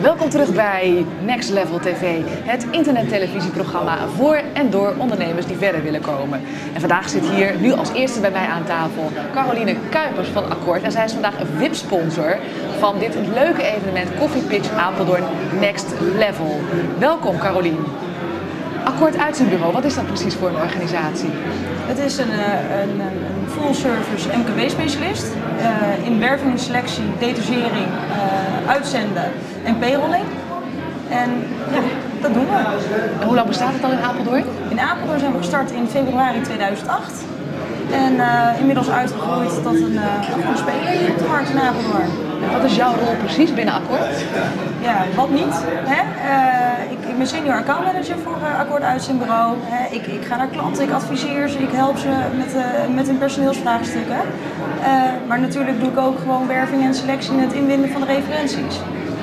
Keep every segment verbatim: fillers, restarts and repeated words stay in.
Welkom terug bij Next Level T V, het internettelevisieprogramma voor en door ondernemers die verder willen komen. En vandaag zit hier nu als eerste bij mij aan tafel Caroline Kuipers van Accord. En zij is vandaag een V I P-sponsor van dit leuke evenement Coffee Pitch Apeldoorn Next Level. Welkom Caroline. Accord Uitzendbureau, wat is dat precies voor een organisatie? Het is een, een, een full-service M K B-specialist uh, in werving en selectie, detachering, uh, uitzenden en payrolling. En ja, dat doen we. En hoe lang bestaat het al in Apeldoorn? In Apeldoorn zijn we gestart in februari tweeduizend acht. En uh, inmiddels uitgegroeid tot een, uh, een speler hier op de markt in Apeldoorn. En wat is jouw rol precies binnen Accord? Ja, wat niet. Hè? Uh, ik, ik ben senior account manager voor uh, Accord Uitzendbureau. Hè? Ik, ik ga naar klanten, ik adviseer ze, ik help ze met, uh, met hun personeelsvraagstukken. Uh, maar natuurlijk doe ik ook gewoon werving en selectie en het inwinnen van de referenties.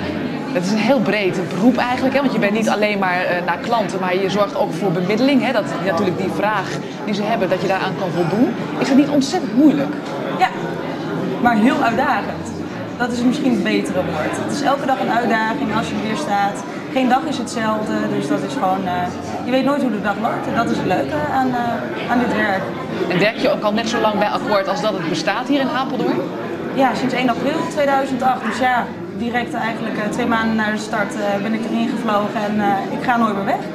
Het is een heel breed beroep eigenlijk, hè? Want je bent niet alleen maar uh, naar klanten, maar je zorgt ook voor bemiddeling. Hè? Dat natuurlijk die vraag die ze hebben, dat je daaraan kan voldoen. Is dat niet ontzettend moeilijk? Ja, maar heel uitdagend. Dat is misschien het betere woord. Het is elke dag een uitdaging als je er weer staat. Geen dag is hetzelfde, dus dat is gewoon, uh, je weet nooit hoe de dag loopt. En dat is het leuke aan, uh, aan dit werk. En werk je ook al net zo lang bij Accord als dat het bestaat hier in Apeldoorn? Ja, sinds één april tweeduizend acht. Dus ja, direct eigenlijk uh, twee maanden na de start uh, ben ik erin gevlogen en uh, ik ga nooit meer weg.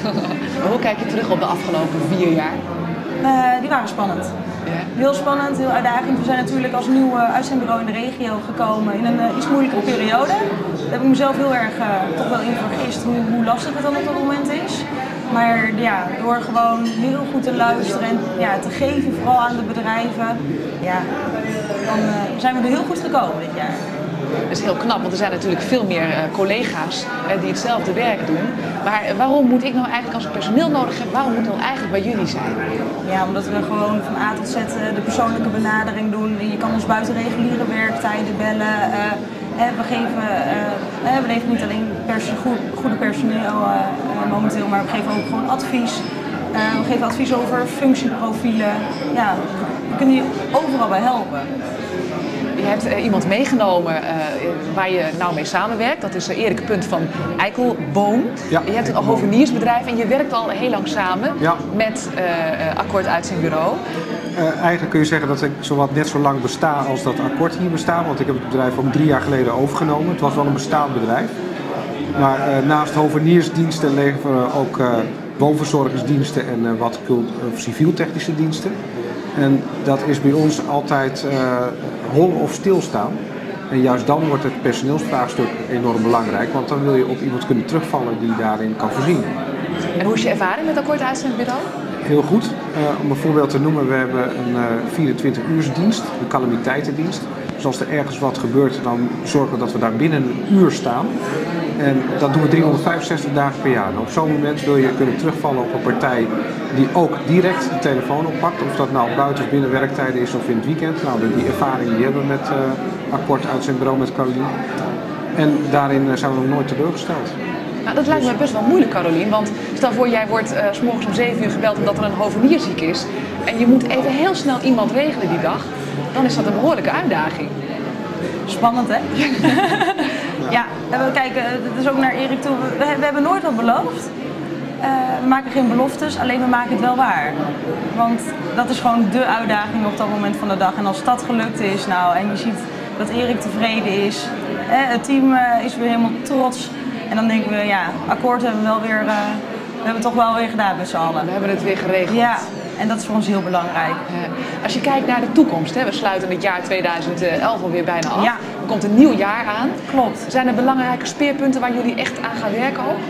Hoe kijk je terug op de afgelopen vier jaar? Uh, die waren spannend. Ja. Heel spannend, heel uitdagend. We zijn natuurlijk als nieuw uh, uitzendbureau in de regio gekomen in een uh, iets moeilijke periode. Daar heb ik mezelf heel erg uh, toch wel in vergist hoe, hoe lastig het dan op dat moment is. Maar ja, door gewoon heel goed te luisteren en ja, te geven, vooral aan de bedrijven, ja, dan uh, zijn we er heel goed gekomen dit jaar. Dat is heel knap, want er zijn natuurlijk veel meer uh, collega's uh, die hetzelfde werk doen. Maar uh, waarom moet ik nou eigenlijk als ik personeel nodig heb, waarom moet ik nou eigenlijk bij jullie zijn? Ja, omdat we gewoon van A tot Z uh, de persoonlijke benadering doen. Je kan ons buiten reguliere werktijden bellen. Uh, we, geven, uh, we leveren niet alleen pers goed, goede personeel uh, uh, momenteel, maar we geven ook gewoon advies. Uh, we geven advies over functieprofielen. Ja, we kunnen je overal bij helpen. Je hebt uh, iemand meegenomen uh, waar je nou mee samenwerkt. Dat is uh, Erik Punt van Eikelboom. Ja, je hebt een hoveniersbedrijf en je werkt al heel lang samen ja. met uh, Accord Uitzendbureau. Uh, eigenlijk kun je zeggen dat ik zowat net zo lang besta als dat Accord hier bestaat. Want ik heb het bedrijf ook drie jaar geleden overgenomen. Het was wel een bestaand bedrijf. Maar uh, naast hoveniersdiensten leveren we ook uh, woonverzorgingsdiensten en uh, wat uh, civieltechnische diensten. En dat is bij ons altijd uh, hollen of stilstaan. En juist dan wordt het personeelsvraagstuk enorm belangrijk, want dan wil je op iemand kunnen terugvallen die daarin kan voorzien. En hoe is je ervaring met Accord Uitzendbureau? Heel goed. Uh, om een voorbeeld te noemen, we hebben een uh, vierentwintig uursdienst, een calamiteitendienst. Dus als er ergens wat gebeurt, dan zorgen we dat we daar binnen een uur staan. En dat doen we driehonderdvijfenzestig dagen per jaar. En op zo'n moment wil je kunnen terugvallen op een partij die ook direct de telefoon oppakt. Of dat nou buiten of binnen werktijden is of in het weekend. Nou, die ervaring die hebben we met uh, Accord Uitzendbureau met Caroline. En daarin uh, zijn we nog nooit teleurgesteld. Nou, dat lijkt me best wel moeilijk, Caroline. Want stel voor, jij wordt uh, 's morgens om zeven uur gebeld omdat er een hovenier ziek is. En je moet even heel snel iemand regelen die dag. Dan is dat een behoorlijke uitdaging. Spannend, hè? Ja, we kijken, dat is ook naar Erik toe. We, we hebben nooit wat beloofd. Uh, we maken geen beloftes, alleen we maken het wel waar. Want dat is gewoon de uitdaging op dat moment van de dag. En als dat gelukt is, nou, en je ziet dat Erik tevreden is, eh, het team uh, is weer helemaal trots. En dan denken we, ja, Akkoord hebben we wel weer, uh, we hebben het toch wel weer gedaan met z'n allen. We hebben het weer geregeld. Ja, en dat is voor ons heel belangrijk. Uh, als je kijkt naar de toekomst, hè, we sluiten het jaar tweeduizend elf alweer bijna af. Ja. Er komt een nieuw jaar aan. Klopt. Zijn er belangrijke speerpunten waar jullie echt aan gaan werken ook?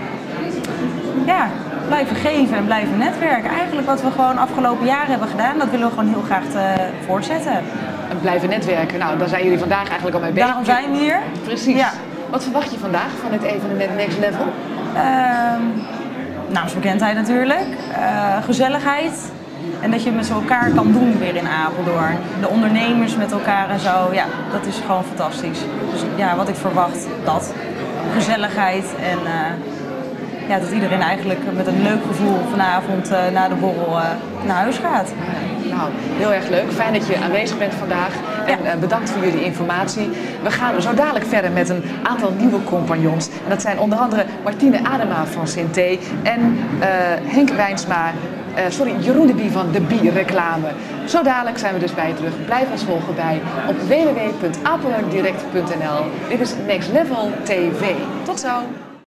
Ja, blijven geven en blijven netwerken. Eigenlijk wat we gewoon afgelopen jaren hebben gedaan, dat willen we gewoon heel graag te voortzetten. En blijven netwerken, nou daar zijn jullie vandaag eigenlijk al mee bezig. Daarom zijn we hier. Precies. Ja. Wat verwacht je vandaag van het evenement Next Level? Uh, naamsbekendheid natuurlijk, uh, gezelligheid en dat je het met z'n elkaar kan doen weer in Apeldoorn. De ondernemers met elkaar en zo, ja, dat is gewoon fantastisch. Dus ja, wat ik verwacht, dat. Gezelligheid en uh, ja, dat iedereen eigenlijk met een leuk gevoel vanavond uh, na de borrel uh, naar huis gaat. Ja, nou, heel erg leuk. Fijn dat je aanwezig bent vandaag. En ja. uh, bedankt voor jullie informatie. We gaan zo dadelijk verder met een aantal nieuwe compagnons. En dat zijn onder andere Martine Adema van Sinté en uh, Henk Wijnsma. Uh, sorry, Jeroen de Bie van de Bie Reclame. Zo dadelijk zijn we dus bij je terug. Blijf ons volgen bij op w w w punt apeldoorndirect punt n l. Dit is Next Level T V. Tot zo!